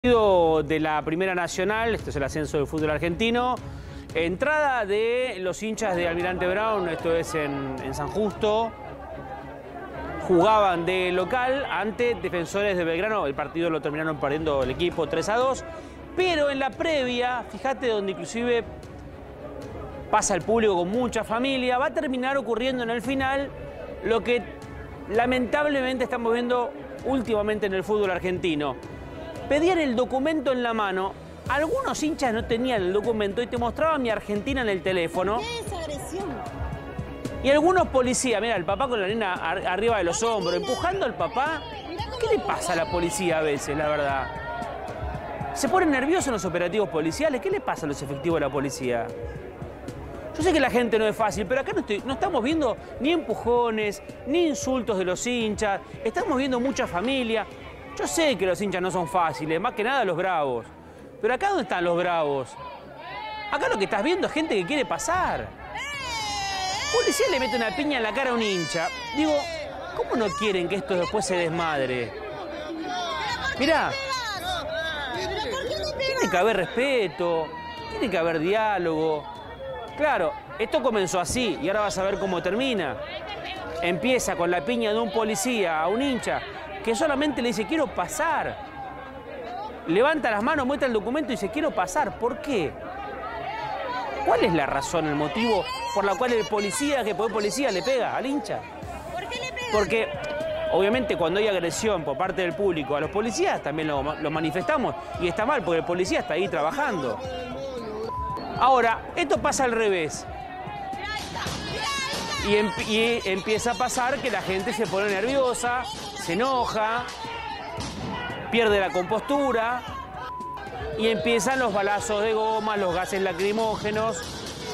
De la Primera Nacional, esto es el ascenso del fútbol argentino. Entrada de los hinchas de Almirante Brown, esto es en San Justo. Jugaban de local ante Defensores de Belgrano. El partido lo terminaron perdiendo el equipo 3-2. Pero en la previa, fíjate, donde inclusive pasa el público con mucha familia, va a terminar ocurriendo en el final lo que lamentablemente estamos viendo últimamente en el fútbol argentino. Pedían el documento en la mano, algunos hinchas no tenían el documento y te mostraba mi Argentina en el teléfono. ¿Qué es agresión? Y algunos policías, mira, el papá con la nena arriba de los hombros, empujando al papá. ¿Qué le pasa a la policía a veces, la verdad? ¿Se ponen nerviosos en los operativos policiales? ¿Qué le pasa a los efectivos de la policía? Yo sé que la gente no es fácil, pero acá no estamos viendo ni empujones, ni insultos de los hinchas. Estamos viendo mucha familia. Yo sé que los hinchas no son fáciles, más que nada los bravos. Pero acá, ¿dónde están los bravos? Acá lo que estás viendo es gente que quiere pasar. Policía le mete una piña en la cara a un hincha. Digo, ¿cómo no quieren que esto después se desmadre? Mirá, tiene que haber respeto, tiene que haber diálogo. Claro, esto comenzó así y ahora vas a ver cómo termina. Empieza con la piña de un policía a un hincha que solamente le dice, quiero pasar. Levanta las manos, muestra el documento y dice, quiero pasar. ¿Por qué? ¿Cuál es la razón, el motivo por la cual el policía le pega al hincha? ¿Por qué le pega? Porque, obviamente, cuando hay agresión por parte del público a los policías, también lo manifestamos. Y está mal, porque el policía está ahí trabajando. Ahora, esto pasa al revés. Y empieza a pasar que la gente se pone nerviosa, se enoja, pierde la compostura y empiezan los balazos de goma, los gases lacrimógenos.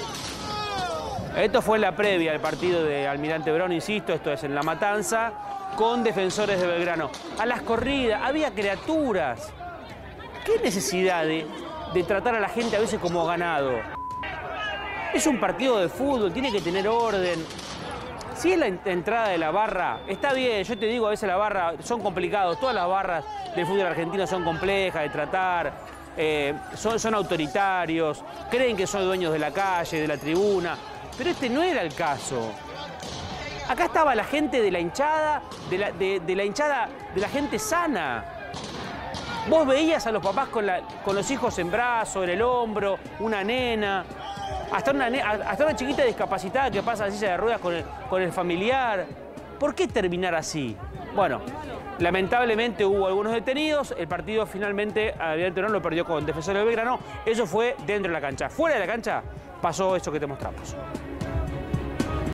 Esto fue en la previa del partido de Almirante Brown, insisto, esto es en La Matanza, con Defensores de Belgrano. A las corridas, había criaturas. ¿Qué necesidad de tratar a la gente a veces como ganado? Es un partido de fútbol, tiene que tener orden. Si es la entrada de la barra, está bien, yo te digo, a veces la barra son complicados, todas las barras del fútbol argentino son complejas de tratar, son autoritarios, creen que son dueños de la calle, de la tribuna, pero este no era el caso. Acá estaba la gente de la hinchada, de la gente sana. Vos veías a los papás con los hijos en brazos, en el hombro, una nena. Hasta una chiquita discapacitada que pasa en silla de ruedas con el familiar. ¿Por qué terminar así? Bueno, lamentablemente hubo algunos detenidos. El partido finalmente, Almirante Brown lo perdió con Defensores de Belgrano. Eso fue dentro de la cancha. Fuera de la cancha pasó eso que te mostramos.